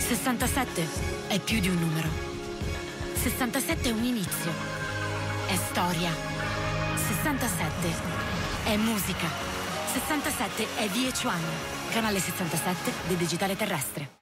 67 è più di un numero. 67 è un inizio. È storia. 67 è musica. 67 è VH1, canale 67 del digitale terrestre.